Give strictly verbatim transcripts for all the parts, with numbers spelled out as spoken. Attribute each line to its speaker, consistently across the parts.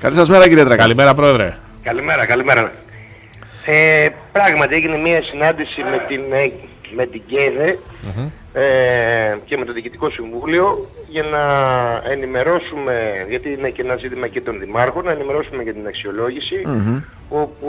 Speaker 1: Καλή σας μέρα, κύριε Τρακά.
Speaker 2: Καλημέρα, Πρόεδρε.
Speaker 3: Καλημέρα, καλημέρα. Ε, πράγματι έγινε μια συνάντηση με την, με την ΚΕΔΕ mm-hmm. ε, και με το Διοικητικό Συμβούλιο για να ενημερώσουμε, γιατί είναι και ένα ζήτημα και των δημάρχων, να ενημερώσουμε για την αξιολόγηση, mm-hmm. όπου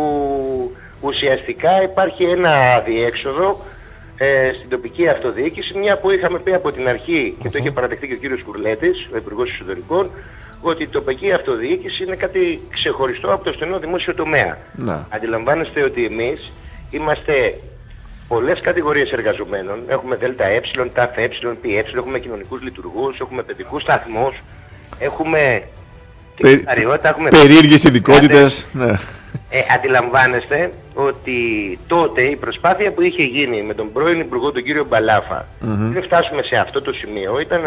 Speaker 3: ουσιαστικά υπάρχει ένα αδιέξοδο ε, στην τοπική αυτοδιοίκηση, μια που είχαμε πει από την αρχή mm-hmm. και το είχε παραδεχτεί και ο κύριος Κουρλέτης, ο Υπουργός Εσωτερικών, ότι η τοπική αυτοδιοίκηση είναι κάτι ξεχωριστό από το στενό δημόσιο τομέα. Να. Αντιλαμβάνεστε ότι εμείς είμαστε πολλές κατηγορίες εργαζομένων. Έχουμε ΔΕΛΤΑΕ, ΤΑΦΕ, ΠΙΕ, έχουμε κοινωνικούς λειτουργούς, έχουμε παιδικούς σταθμούς, έχουμε
Speaker 1: Πε... έχουμε περίεργες ειδικότητες. Ναι.
Speaker 3: Ε, αντιλαμβάνεστε ότι τότε η προσπάθεια που είχε γίνει με τον πρώην Υπουργό, τον κύριο Μπαλάφα, mm-hmm. πριν φτάσουμε σε αυτό το σημείο, ήταν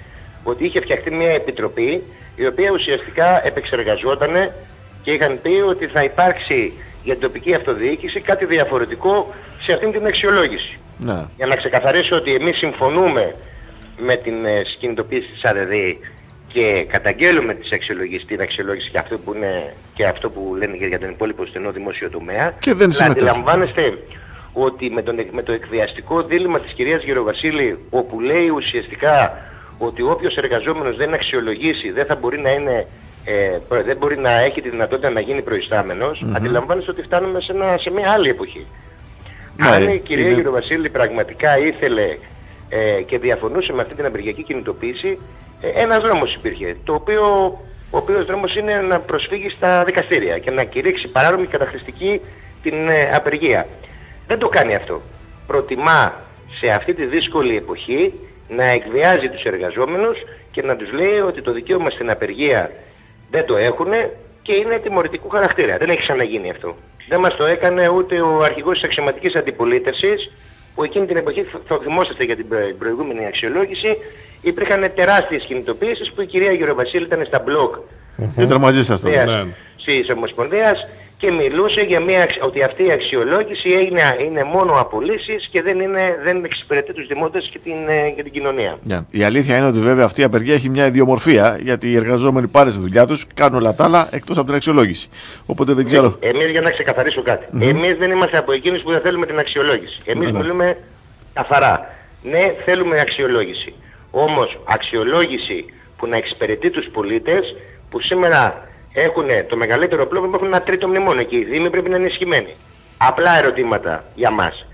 Speaker 3: ότι είχε φτιαχτεί μια επιτροπή η οποία ουσιαστικά επεξεργαζόταν και είχαν πει ότι θα υπάρξει για την τοπική αυτοδιοίκηση κάτι διαφορετικό σε αυτήν την αξιολόγηση. Να. Για να ξεκαθαρίσω ότι εμείς συμφωνούμε με την ε, συγκινητοποίηση της ΑΔΔ και καταγγέλουμε τις αξιολογήσεις, την αξιολόγηση και αυτό που, είναι, και αυτό που λένε για τον υπόλοιπο στενό δημόσιο τομέα.
Speaker 1: Και δεν
Speaker 3: αλλά αντιλαμβάνεστε ότι με, τον, με το εκβιαστικό δίλημμα της κυρίας Γεροβασίλη, όπου λέει ουσιαστικά ότι όποιος εργαζόμενος δεν αξιολογήσει δεν θα μπορεί να είναι, ε, δεν μπορεί να έχει τη δυνατότητα να γίνει προϊστάμενος, mm-hmm. αντιλαμβάνεστε ότι φτάνουμε σε, ένα, σε μια άλλη εποχή. Ναι, αν η κυρία είναι... Γεροβασίλη πραγματικά ήθελε ε, και διαφωνούσε με αυτή την απεργιακή κινητοποίηση, ε, ένας δρόμος υπήρχε, το οποίο, ο οποίος δρόμος είναι να προσφύγει στα δικαστήρια και να κηρύξει παράνομη καταχρηστική την ε, απεργία. Δεν το κάνει αυτό. Προτιμά σε αυτή τη δύσκολη εποχή να εκβιάζει τους εργαζόμενους και να τους λέει ότι το δικαίωμα στην απεργία δεν το έχουν και είναι τιμωρητικού χαρακτήρα. Δεν έχει ξαναγίνει αυτό. Δεν μας το έκανε ούτε ο αρχηγός της αξιωματικής αντιπολίτευσης, που εκείνη την εποχή, θα θυμόσαστε για την προηγούμενη αξιολόγηση, υπήρχαν τεράστιες κινητοποίησεις που η κυρία Γεροβασίλη ήταν στα μπλοκ
Speaker 1: ήταν μαζί σας τότε.
Speaker 3: Της Ομοσπονδίας και μιλούσε για μια, ότι αυτή η αξιολόγηση είναι, είναι μόνο απολύσεις και δεν, είναι, δεν εξυπηρετεί τους δημότες και την, και την κοινωνία. Yeah.
Speaker 1: Η αλήθεια είναι ότι βέβαια αυτή η απεργία έχει μια ιδιομορφία, γιατί οι εργαζόμενοι πάνε στη δουλειά τους, κάνουν όλα τα άλλα εκτός από την αξιολόγηση. Οπότε δεν ξέρω.
Speaker 3: Ε, εμείς, για να ξεκαθαρίσω κάτι, mm-hmm. εμείς δεν είμαστε από εκείνους που δεν θέλουμε την αξιολόγηση. Εμείς mm-hmm. μιλούμε καθαρά. Ναι, θέλουμε αξιολόγηση. Όμως αξιολόγηση που να εξυπηρετεί τους πολίτες, που σήμερα έχουν το μεγαλύτερο πρόβλημα, έχουν ένα τρίτο μνημόνιο και οι δήμοι πρέπει να είναι ενισχυμένοι. Απλά ερωτήματα για μας.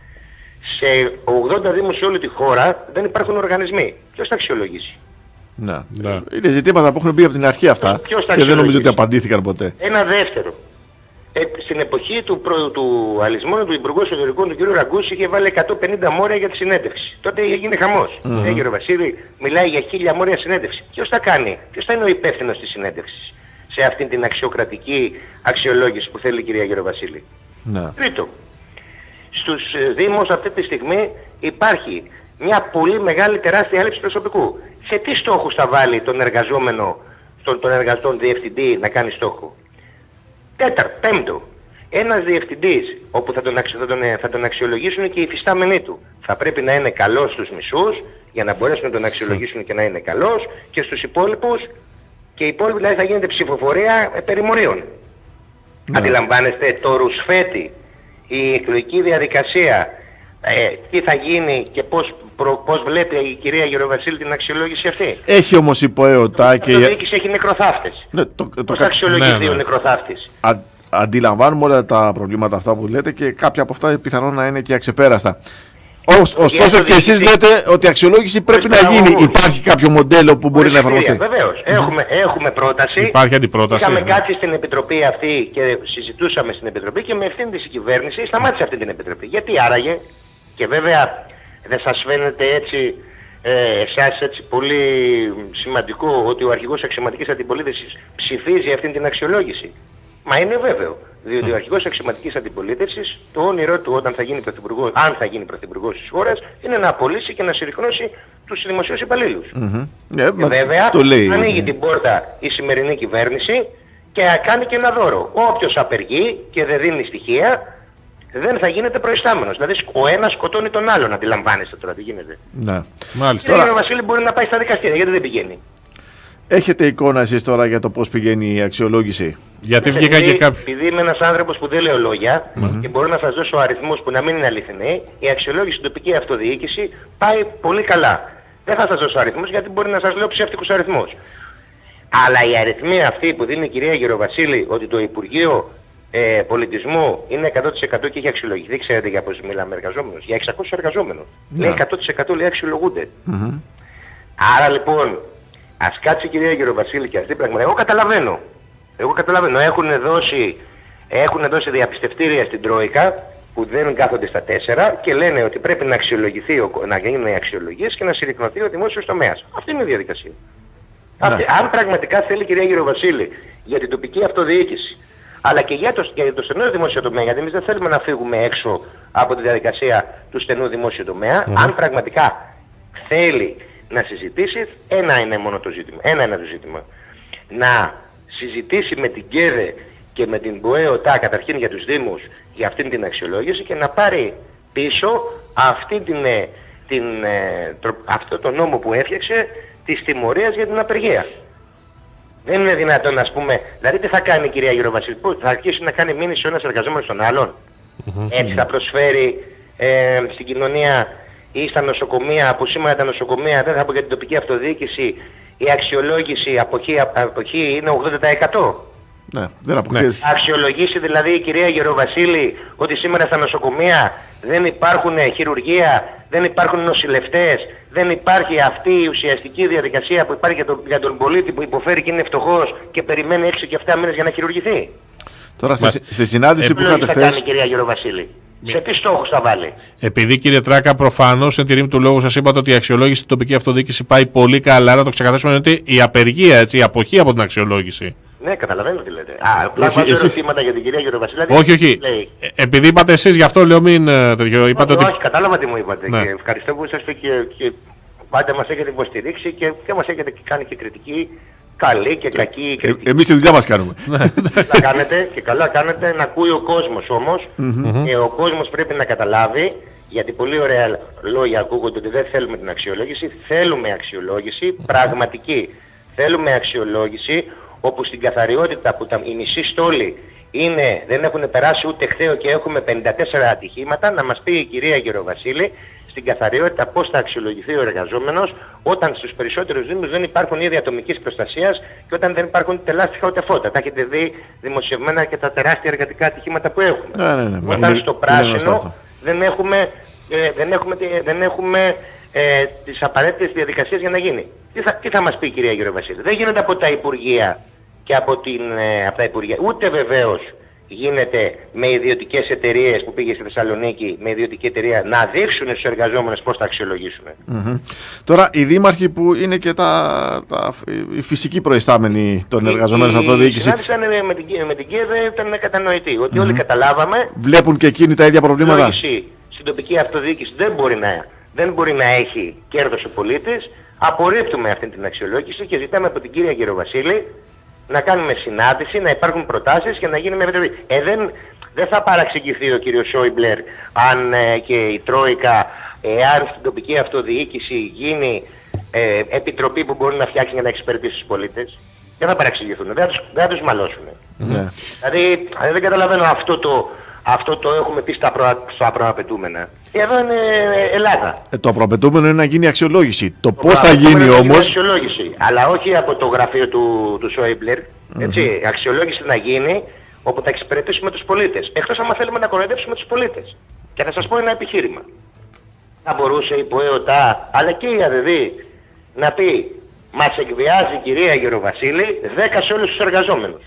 Speaker 3: Σε ογδόντα δήμους σε όλη τη χώρα δεν υπάρχουν οργανισμοί. Ποιος θα αξιολογήσει?
Speaker 1: Να, να. Είναι ζητήματα που έχουν μπει από την αρχή αυτά και δεν νομίζω ότι απαντήθηκαν ποτέ.
Speaker 3: Ένα δεύτερο. Ε, στην εποχή του, προ, του αλυσμόνου του Υπουργού Εσωτερικών του κ. Ραγκούση είχε βάλει εκατόν πενήντα μόρια για τη συνέντευξη. Τότε έγινε χαμός. Mm-hmm. Ε, κ. Βασίλη μιλάει για χίλια μόρια συνέντευξη. Ποιος θα κάνει? Ποιος θα είναι ο υπεύθυνος της συνέντευξης σε αυτήν την αξιοκρατική αξιολόγηση που θέλει η κυρία Γεροβασίλη?
Speaker 1: Να.
Speaker 3: Τρίτο, στους δήμους αυτή τη στιγμή υπάρχει μια πολύ μεγάλη τεράστια έλλειψη προσωπικού. Σε τι στόχους θα βάλει τον εργαζόμενο, τον, τον εργαζόν διευθυντή να κάνει στόχο? Τέταρτο, πέμπτο, ένας διευθυντής όπου θα τον, θα, τον, θα τον αξιολογήσουν και οι υφιστάμενοι του. Θα πρέπει να είναι καλός στους μισούς για να μπορέσουν να τον αξιολογήσουν και να είναι καλός, και στους υπόλοιπους, και οι υπόλοιποι δηλαδή θα γίνεται ψηφοφορία ε, περιμορίων. Ναι. Αντιλαμβάνεστε το ρουσφέτη, η εκλογική διαδικασία, ε, τι θα γίνει και πώς, προ, πώς βλέπει η κυρία Γεροβασίλη την αξιολόγηση αυτή?
Speaker 1: Έχει όμως υποέωτα και...
Speaker 3: Το διοίκηση έχει νεκροθάφτες. Ναι, το, το, πώς θα αξιολογηθεί ναι, ναι. ο νεκροθάφτης?
Speaker 1: Α, αντιλαμβάνουμε όλα τα προβλήματα αυτά που λέτε και κάποια από αυτά πιθανόν να είναι και αξεπέραστα. Ωστόσο και εσείς λέτε ότι η αξιολόγηση πρέπει να γίνει. Υπάρχει κάποιο μοντέλο που μπορεί να εφαρμοστεί?
Speaker 3: Βεβαίως. Έχουμε, έχουμε πρόταση.
Speaker 2: Υπάρχει αντιπρόταση.
Speaker 3: Είχαμε κάτσει στην Επιτροπή αυτή και συζητούσαμε στην Επιτροπή και με ευθύνη της κυβέρνησης σταμάτησε αυτή την Επιτροπή. Γιατί άραγε? Και βέβαια δεν σας φαίνεται έτσι, ε, εσάς έτσι πολύ σημαντικό ότι ο αρχηγός αξιωματικής αντιπολίτευσης ψηφίζει αυτή την αξιολόγηση? Μα είναι βέβαιο. Διότι ο αρχηγός αξιωματικής αντιπολίτευσης, το όνειρό του όταν θα γίνει πρωθυπουργός, αν θα γίνει πρωθυπουργός της χώρας, είναι να απολύσει και να συρρυκνώσει τους δημοσίους υπαλλήλους. Mm-hmm. Yeah, και βέβαια το λέει, ανοίγει yeah. την πόρτα η σημερινή κυβέρνηση και κάνει και ένα δώρο. Όποιος απεργεί και δεν δίνει στοιχεία, δεν θα γίνεται προϊστάμενος. Δηλαδή ο ένας σκοτώνει τον άλλον, αντιλαμβάνεστε τώρα τι γίνεται.
Speaker 1: Ναι. Μάλιστα.
Speaker 3: Και τώρα... ο Βασίλη μπορεί να πάει στα δικαστήρια, γιατί δεν πηγαίνει?
Speaker 1: Έχετε εικόνα εσείς τώρα για το πώς πηγαίνει η αξιολόγηση?
Speaker 2: Γιατί βγήκαν και κάποιοι.
Speaker 3: Επειδή είμαι ένας άνθρωπος που δεν λέω λόγια mm-hmm. και μπορώ να σας δώσω αριθμούς που να μην είναι αληθινοί, η αξιολόγηση στην τοπική αυτοδιοίκηση πάει πολύ καλά. Δεν θα σας δώσω αριθμούς γιατί μπορεί να σας λέω ψεύτικους αριθμούς. Αλλά οι αριθμοί αυτοί που δίνει η κυρία Γεροβασίλη ότι το Υπουργείο ε, Πολιτισμού είναι εκατό τοις εκατό και έχει αξιολογηθεί, ξέρετε για πώς μιλάμε εργαζόμενους, για εξακόσιους εργαζόμενους. Yeah. Λέει εκατό τοις εκατό λέει αξιολογούνται. Mm-hmm. Άρα λοιπόν, ας κάτσει η κυρία Γεροβασίλη και αυτή πραγματικά, εγώ καταλαβαίνω. Εγώ καταλαβαίνω, έχουν δώσει, έχουν δώσει διαπιστευτήρια στην Τρόικα που δεν κάθονται στα τέσσερα και λένε ότι πρέπει να αξιολογηθεί, να γίνουν οι αξιολογίες και να συρρυκνωθεί ο δημόσιος τομέας. Αυτή είναι η διαδικασία. Ναι. Αυτή, αν πραγματικά θέλει η κυρία Γεροβασίλη για την τοπική αυτοδιοίκηση, αλλά και για το, για το στενό δημόσιο τομέα, γιατί εμείς δεν θέλουμε να φύγουμε έξω από τη διαδικασία του στενού δημόσιου τομέα, mm. αν πραγματικά θέλει να συζητήσει, ένα είναι μόνο το ζήτημα. Ένα είναι το ζήτημα. Να συζητήσει με την ΚΕΔΕ και με την ΠΟΕΟΤΑ καταρχήν για τους Δήμους για αυτήν την αξιολόγηση και να πάρει πίσω αυτή την, την, την, αυτό το νόμο που έφτιαξε της τιμωρίας για την απεργία. Δεν είναι δυνατόν, ας πούμε, δηλαδή τι θα κάνει η κυρία Γεροβασίλη, θα αρχίσει να κάνει μήνυση ο ένας εργαζόμενος στον άλλον. Έτσι θα προσφέρει ε, στην κοινωνία ή στα νοσοκομεία, που σήμερα τα νοσοκομεία δεν θα πω για την τοπική αυτοδιοίκηση, η αξιολόγηση αποχή, αποχή είναι ογδόντα τοις εκατό.
Speaker 1: Ναι, δεν αποκτήσει.
Speaker 3: Αξιολογήσει δηλαδή η κυρία Γεροβασίλη ότι σήμερα στα νοσοκομεία δεν υπάρχουν χειρουργεία, δεν υπάρχουν νοσηλευτές, δεν υπάρχει αυτή η ουσιαστική διαδικασία που υπάρχει για τον, για τον πολίτη που υποφέρει και είναι φτωχός και περιμένει έξι και επτά μήνες για να χειρουργηθεί.
Speaker 1: Τώρα στη, Μα... στη συνάντηση ε, που είχατε χθες...
Speaker 3: Τι θα κάνει η κυρία Γεροβασίλη. Σε τι στόχους θα βάλει.
Speaker 2: Επειδή κύριε Τράκα, προφανώς εν τη ρήμη του λόγου σας είπατε ότι η αξιολόγηση στην τοπική αυτοδιοίκηση πάει πολύ καλά, να το ξεκαθαρίσουμε ότι η απεργία, έτσι, η αποχή από την αξιολόγηση.
Speaker 3: Ναι, καταλαβαίνω τι λέτε. Α, απλά βάζω ερωτήματα για την κυρία Γεροβασίλη.
Speaker 2: Όχι, όχι. Ε, επειδή είπατε εσείς, γι' αυτό λέω μην τέτοιο. Είπατε
Speaker 3: όχι,
Speaker 2: ότι...
Speaker 3: όχι, κατάλαβα τι μου είπατε. Ναι. Και ευχαριστώ που είσαστε και, και πάντα μας έχετε υποστηρίξει και, και μας έχετε κάνει και κριτική. Καλή και κακή κριτική.
Speaker 1: Ε, εμείς τη δουλειά μας κάνουμε.
Speaker 3: Τα κάνετε και καλά κάνετε να ακούει ο κόσμος όμως. Mm-hmm. Και ο κόσμος πρέπει να καταλάβει, γιατί πολύ ωραία λόγια ακούγονται ότι δεν θέλουμε την αξιολόγηση. Θέλουμε αξιολόγηση πραγματική. Θέλουμε αξιολόγηση όπου στην καθαριότητα που τα, οι μισοί στόλοι είναι, δεν έχουν περάσει ούτε χθέο και έχουμε πενήντα τέσσερα ατυχήματα, να μας πει η κυρία Γεροβασίλη στην καθαριότητα πώς θα αξιολογηθεί ο εργαζόμενος όταν στους περισσότερους δήμους δεν υπάρχουν είδη ατομικής προστασίας και όταν δεν υπάρχουν ούτε λάστιχα ούτε φώτα. Τα έχετε δει δημοσιευμένα και τα τεράστια εργατικά ατυχήματα που έχουμε.
Speaker 1: Ναι, ναι, ναι,
Speaker 3: όταν
Speaker 1: ναι,
Speaker 3: στο πράσινο δεν έχουμε, ε, δεν έχουμε, δεν έχουμε ε, τις απαραίτητες διαδικασίες για να γίνει. Τι θα, τι θα μας πει η κυρία Γεροβασίλη. Δεν γίνονται από τα Υπουργεία και από, την, ε, από τα Υπουργεία. Ούτε βεβαίως γίνεται με ιδιωτικές εταιρείες που πήγε στη Θεσσαλονίκη, με ιδιωτική εταιρεία, να δείξουν στους εργαζόμενους πώς θα αξιολογήσουν. Mm-hmm.
Speaker 1: Τώρα, οι δήμαρχοι που είναι και τα, τα, οι φυσικοί προϊστάμενοι των εργαζομένων στην αυτοδιοίκηση.
Speaker 3: Η συνάντηση με την, με την ΚΕΔΕ ήταν κατανοητή, ότι mm-hmm. όλοι καταλάβαμε.
Speaker 1: Βλέπουν και εκείνοι τα ίδια προβλήματα.
Speaker 3: Στην τοπική αυτοδιοίκηση δεν μπορεί να, δεν μπορεί να έχει κέρδος ο πολίτης. Απορρίπτουμε αυτή την αξιολόγηση και ζητάμε από την κυρία Γεροβασίλη να κάνουμε συνάντηση, να υπάρχουν προτάσεις και να γίνει μια μεταβολή. Ε, δεν, δεν θα παραξηγηθεί ο κύριος Σόιμπλερ αν ε, και η Τρόικα, εάν στην τοπική αυτοδιοίκηση γίνει ε, επιτροπή που μπορεί να φτιάξει για να εξυπηρετήσει τους πολίτες. Δεν θα παραξηγηθούν, δεν θα τους, δεν θα τους μαλώσουν. Mm. Δηλαδή, δεν καταλαβαίνω αυτό το, αυτό το έχουμε πει στα, προ, στα προαπαιτούμενα. Εδώ είναι Ελλάδα.
Speaker 1: Ε, το προαπαιτούμενο είναι να γίνει αξιολόγηση. Το, το πώς θα γίνει όμως...
Speaker 3: Αξιολόγηση, αλλά όχι από το γραφείο του, του Σόιμπλερ. Έτσι, mm-hmm. αξιολόγηση να γίνει όπου θα εξυπηρετήσουμε τους πολίτες. Εκτός άμα θέλουμε να κοροϊδεύσουμε τους πολίτες. Και θα σας πω ένα επιχείρημα. Θα μπορούσε η ΠΟΕΟΤΑ, αλλά και η ΑΔΔ, να πει μας εκβιάζει η κυρία Γεροβασίλη δέκα σε όλους τους εργαζόμενους.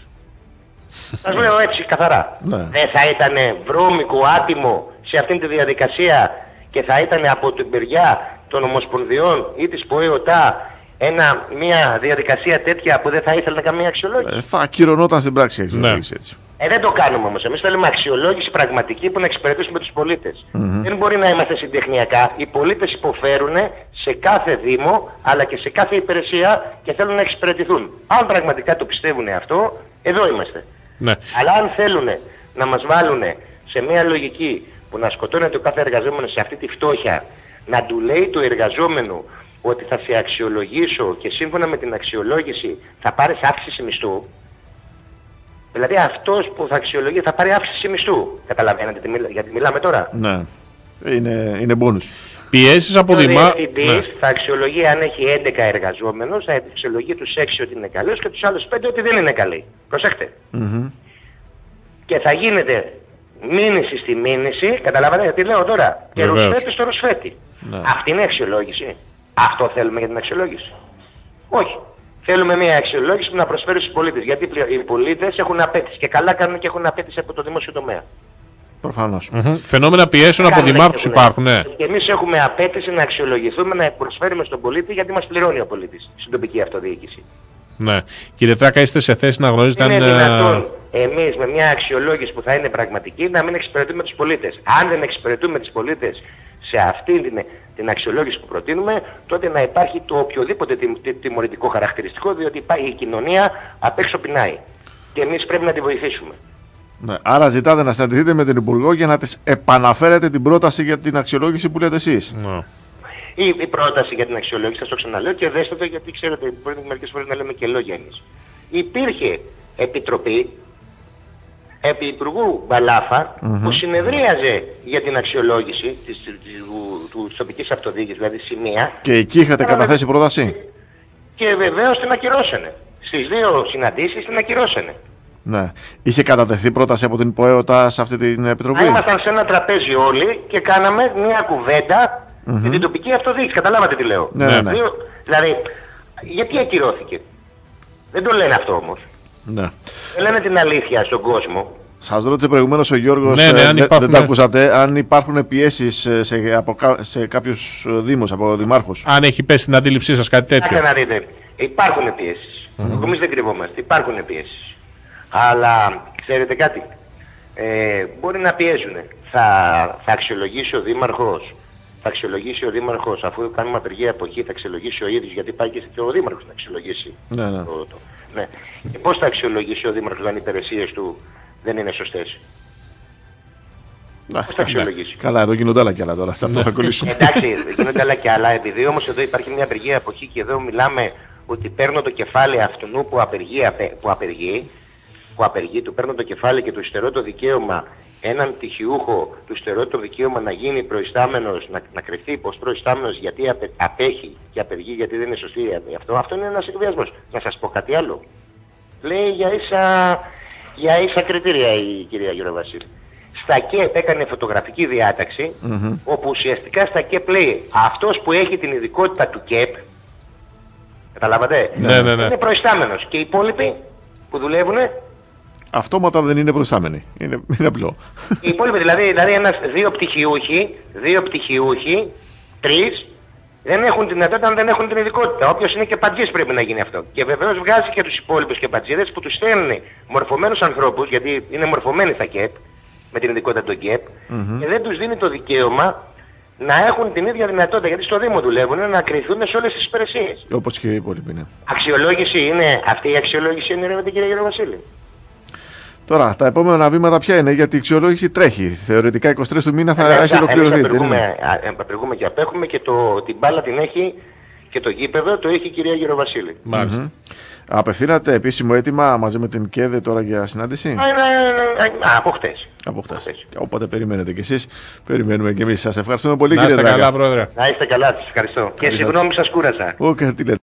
Speaker 3: Σας λέω έτσι καθαρά. Ναι. Δεν θα ήταν βρώμικο, άτιμο σε αυτήν τη διαδικασία και θα ήταν από την μεριά των Ομοσπονδιών ή της ΠΟΕΟΤΑ ένα, μια διαδικασία τέτοια που δεν θα ήθελε καμία αξιολόγηση.
Speaker 1: Ε, θα ακυρωνόταν στην πράξη η αξιολόγηση, έτσι.
Speaker 3: Ε, δεν το κάνουμε όμως. Εμείς θέλουμε αξιολόγηση πραγματική που να εξυπηρετήσουμε τους πολίτες. Mm-hmm. Δεν μπορεί να είμαστε συντεχνιακά. Οι πολίτες υποφέρουν σε κάθε δήμο αλλά και σε κάθε υπηρεσία και θέλουν να εξυπηρετηθούν. Αν πραγματικά το πιστεύουν αυτό, εδώ είμαστε. Ναι. Αλλά αν θέλουν να μας βάλουν σε μια λογική που να σκοτώνεται ο κάθε εργαζόμενος σε αυτή τη φτώχεια, να του λέει το εργαζόμενο ότι θα σε αξιολογήσω και σύμφωνα με την αξιολόγηση θα πάρεις αύξηση μισθού, Δηλαδή αυτός που θα αξιολογεί θα πάρει αύξηση μισθού. Καταλαβαίνετε τι μιλά, γιατί μιλάμε τώρα.
Speaker 1: Ναι. Είναι, είναι bonus.
Speaker 2: Πιέσεις από
Speaker 3: Ο
Speaker 2: δημά...
Speaker 3: διευθυντής
Speaker 2: ναι.
Speaker 3: θα αξιολογεί αν έχει έντεκα εργαζόμενους, θα αξιολογεί τους έξι ότι είναι καλούς και τους άλλους πέντε ότι δεν είναι καλοί. Προσέχτε.
Speaker 1: Mm-hmm.
Speaker 3: Και θα γίνεται μήνυση στη μήνυση, καταλαβαίνετε τι λέω τώρα, και
Speaker 2: Βεβαίως.
Speaker 3: ρουσφέτη στο ρουσφέτη.
Speaker 1: Ναι.
Speaker 3: Αυτή είναι η αξιολόγηση. Αυτό θέλουμε για την αξιολόγηση. Όχι. Θέλουμε μια αξιολόγηση που να προσφέρει στους πολίτες. Γιατί οι πολίτες έχουν απέτηση και καλά κάνουν και έχουν απέτηση από το δημόσιο τομέα.
Speaker 1: Προφανώς.
Speaker 2: Mm-hmm. Φαινόμενα πιέσεων από
Speaker 3: Κάνουν
Speaker 2: δημάρχους
Speaker 3: έχουν.
Speaker 2: υπάρχουν, ναι.
Speaker 3: Και εμείς έχουμε απέτηση να αξιολογηθούμε, να προσφέρουμε στον πολίτη γιατί μας πληρώνει ο πολίτης στην τοπική αυτοδιοίκηση.
Speaker 2: Ναι. Κύριε Τράκα, είστε σε θέση να γνωρίζετε
Speaker 3: Είναι
Speaker 2: αν...
Speaker 3: δυνατόν εμείς με μια αξιολόγηση που θα είναι πραγματική να μην εξυπηρετούμε τους πολίτες. Αν δεν εξυπηρετούμε τους πολίτες σε αυτή την, την αξιολόγηση που προτείνουμε, τότε να υπάρχει το οποιοδήποτε τιμ, τιμ, τιμωρητικό χαρακτηριστικό, διότι υπάρχει η κοινωνία απ' έξω πεινάει. Και εμείς πρέπει να τη βοηθήσουμε.
Speaker 1: Ναι. Άρα ζητάτε να συναντηθείτε με την Υπουργό για να της επαναφέρετε την πρόταση για την αξιολόγηση που λέτε εσείς.
Speaker 2: Ναι.
Speaker 3: Η, η πρόταση για την αξιολόγηση, θα το ξαναλέω και δέστε το γιατί ξέρετε, μπορεί μερικές φορές να λέμε και λόγια εμείς. Υπήρχε επιτροπή επί Υπουργού Μπαλάφα
Speaker 1: Mm-hmm.
Speaker 3: που συνεδρίαζε για την αξιολόγηση της, της, του, του, της τοπικής αυτοδιοίκησης, δηλαδή σημεία,
Speaker 1: Και εκεί είχατε καταθέσει πρόταση.
Speaker 3: και βεβαίως την ακυρώσανε. Στις δύο συναντήσεις την ακυρώσανε.
Speaker 1: Ναι. Είχε κατατεθεί πρόταση από την ΠΟΕΟΤΑ σε αυτή την επιτροπή.
Speaker 3: Να ήμασταν σε ένα τραπέζι όλοι και κάναμε μια κουβέντα
Speaker 1: Mm-hmm.
Speaker 3: για την τοπική αυτοδιοίκηση. Καταλάβατε τι λέω.
Speaker 1: Ναι, ναι, ναι.
Speaker 3: Δύο- Δηλαδή, γιατί ακυρώθηκε. Δεν το λένε αυτό όμως.
Speaker 1: Ναι.
Speaker 3: Δεν λένε την αλήθεια στον κόσμο.
Speaker 1: Σας ρώτησε προηγουμένως ο Γιώργος,
Speaker 2: Ναι, ναι,
Speaker 1: ε,
Speaker 2: αν
Speaker 1: δε-
Speaker 2: υπάρχουν-
Speaker 1: δεν το ακούσατε, αν υπάρχουν πιέσεις ε, σε, από, κα- σε κάποιους ε, δήμους, από δημάρχους.
Speaker 2: Αν έχει πέσει στην αντίληψή σας κάτι τέτοιο.
Speaker 3: Κοιτάξτε να δείτε, υπάρχουν πιέσεις. Mm-hmm. Εμείς δεν κρυβόμαστε, υπάρχουν πιέσεις. Αλλά ξέρετε κάτι, ε, μπορεί να πιέζουν. Θα, θα αξιολογήσει ο δήμαρχος, θα αξιολογήσει ο δήμαρχος, αφού κάνουμε απεργία εποχή, θα αξιολογήσει ο ίδιος, γιατί πάει και ο δήμαρχος να αξιολογήσει.
Speaker 1: Ναι, ναι.
Speaker 3: Το, το, ναι. Και πώς θα αξιολογήσει ο δήμαρχος αν οι υπηρεσίες του δεν είναι σωστές.
Speaker 1: Να,
Speaker 3: Πώς θα αξιολογήσει.
Speaker 1: Καλά, εδώ γίνονται άλλα κι άλλα τώρα. Σε αυτό θα κολλήσουμε.
Speaker 3: Εντάξει, γίνονται άλλα και άλλα. Επειδή όμως εδώ υπάρχει μια απεργία εποχή και εδώ μιλάμε ότι παίρνω το κεφάλι αυτού που απεργεί, απε- που απεργεί, που απεργεί, του παίρνω το κεφάλι και του στερώ το δικαίωμα έναν πτυχιούχο, του στερώ το δικαίωμα να γίνει προϊστάμενος, να, να κρυφτεί πως προϊστάμενος γιατί απε, απέχει και απεργεί γιατί δεν είναι σωστή αυτό. Αυτό είναι ένας εκβιασμός. Να σας πω κάτι άλλο. Λέει για ίσα, για ίσα κριτήρια η κυρία Γεροβασίλη. Στα ΚΕΠ έκανε φωτογραφική διάταξη,
Speaker 1: Mm-hmm.
Speaker 3: όπου ουσιαστικά στα ΚΕΠ λέει αυτός που έχει την ειδικότητα του ΚΕΠ, καταλάβατε,
Speaker 2: Ναι, ναι, ναι.
Speaker 3: είναι προϊστάμενος και οι υπόλοιποι που δουλεύουν,
Speaker 1: Αυτόματα δεν είναι προϊστάμενοι. Είναι, είναι απλό.
Speaker 3: οι υπόλοιποι δηλαδή, δηλαδή ένας, δύο πτυχιούχοι, δύο πτυχιούχοι, τρεις, δεν έχουν την δυνατότητα αν δεν έχουν την ειδικότητα. Όποιος είναι και πατζής πρέπει να γίνει αυτό. Και βεβαίως βγάζει και τους υπόλοιπους και πατζίδες που τους στέλνουν μορφωμένους ανθρώπους, γιατί είναι μορφωμένοι στα ΚΕΠ, με την ειδικότητα των ΚΕΠ,
Speaker 1: Mm-hmm.
Speaker 3: και δεν τους δίνει το δικαίωμα να έχουν την ίδια δυνατότητα, γιατί στο Δήμο δουλεύουν, να κρυθούν σε όλες τις υπηρεσίες.
Speaker 1: Όπως και οι υπόλοιποι είναι.
Speaker 3: Αξιολόγηση είναι, αυτή η αξιολόγηση είναι με την κυρία Γεροβασίλη.
Speaker 1: Τώρα, τα επόμενα βήματα ποια είναι, γιατί η αξιολόγηση τρέχει. Θεωρητικά είκοσι τρεις του μήνα θα έχει ολοκληρωθεί.
Speaker 3: Εμείς
Speaker 1: δεν είναι?
Speaker 3: απεργούμε, απεργούμε και απέχουμε και το, την μπάλα την έχει και το γήπεδο το έχει η κυρία Γεροβασίλη.
Speaker 2: Μάλιστα.
Speaker 1: Απευθύνατε επίσημο αίτημα μαζί με την ΚΕΔΕ τώρα για συνάντηση.
Speaker 3: Α, είναι, α, από χτες.
Speaker 1: Από χτες.
Speaker 3: χτες.
Speaker 1: Όποτε περιμένετε κι εσείς, περιμένουμε κι εμείς. Σας ευχαριστούμε πολύ,
Speaker 2: Να
Speaker 1: κύριε
Speaker 2: είστε
Speaker 1: Δράκα.
Speaker 2: καλά, Πρόεδρε.
Speaker 3: Να είστε καλά, σας ευχαριστώ. Και συγγνώμη σας κούρασα.
Speaker 1: Οκ, τι λέτε.